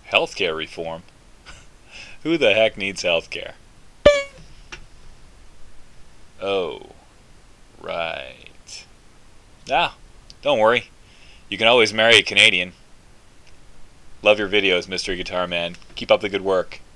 Healthcare reform? Who the heck needs healthcare? Oh, right. Ah, don't worry. You can always marry a Canadian. Love your videos, Mystery Guitar Man. Keep up the good work.